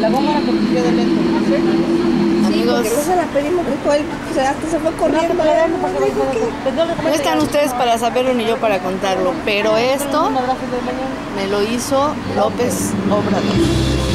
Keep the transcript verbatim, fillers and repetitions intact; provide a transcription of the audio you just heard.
la bomba que pidió de lento. Amigos, porque no se la pedimos, dijo él, o sea, hasta se fue corriendo. no están ustedes para saberlo ni yo para contarlo, pero esto me lo hizo López Obrador.